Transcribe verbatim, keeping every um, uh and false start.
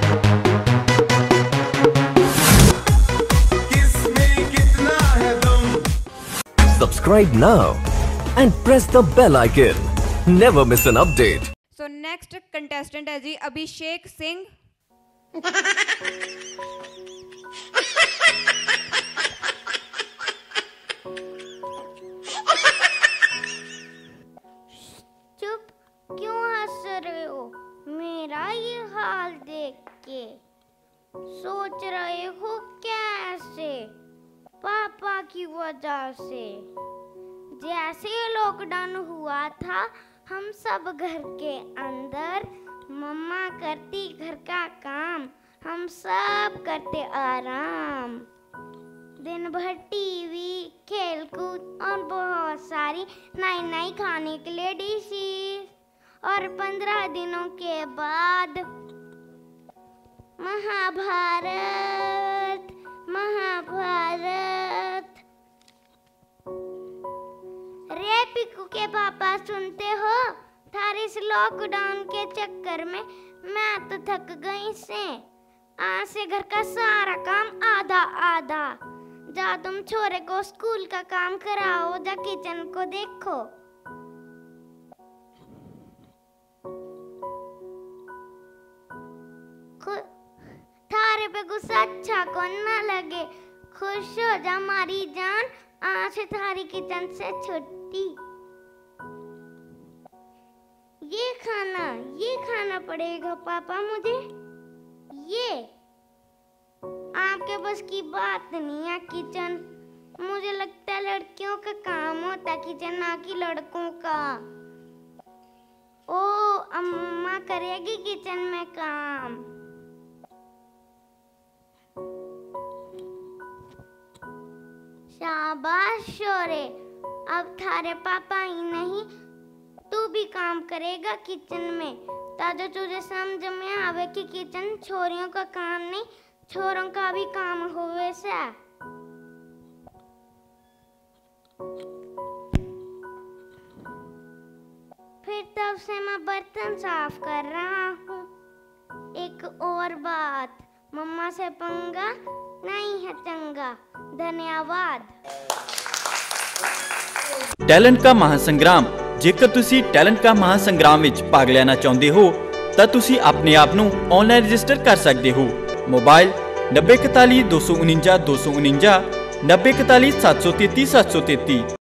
Subscribe now and press the bell icon. Never miss an update. So next contestant है जी अभिषेक सिंह। चुप क्यों हंस रहे हो मेरा ये हाल देख के? सोच रहे हो कैसे? पापा की वजह से। जैसे लॉकडाउन हुआ था हम सब घर के अंदर, मम्मा करती घर का काम, हम सब करते आराम। दिन भर टीवी, खेलकूद और बहुत सारी नई नई खाने के लिए डिशेस। और पंद्रह दिनों के बाद महाभारत महाभारत। रे पिकू के पापा सुनते हो? थारे इस लॉकडाउन के चक्कर में मैं तो थक गई से। आज से घर का सारा काम आधा आधा। जा तुम छोरे को स्कूल का काम कराओ, जा किचन को देखो। थारे पे गुस्सा अच्छा को ना लगे, खुश हो जा हमारी जान, आज से थारी किचन से छुट्टी। ये खाना ये खाना पड़ेगा पापा मुझे। ये आपके बस की बात नहीं है किचन। मुझे लगता है लड़कियों का काम होता है किचन, ना कि लड़कों का। ओ अम्मा करेगी किचन में काम। शाबाश शोरे, अब थारे पापा ही नहीं तू भी काम करेगा किचन में, ताकि तुझे समझ में आवे कि किचन छोरियों का काम नहीं, छोरों का भी काम होवे से। फिर तब से मैं बर्तन साफ कर रहा हूँ। एक और बात, मम्मा से पंगा नहीं है चंगा। धन्यवाद। टैलेंट का महासंग्राम। जेकर तुसी टैलेंट का महासंग्राम विच भाग लेना चाहते हो तो तुसी अपने आप नू ऑनलाइन रजिस्टर कर सकते हो। मोबाइल नब्बे इकतालीस दो सौ उनंजा दो सौ उनंजा, नब्बे इकतालीस सात सौ तेती सात सौ तेती।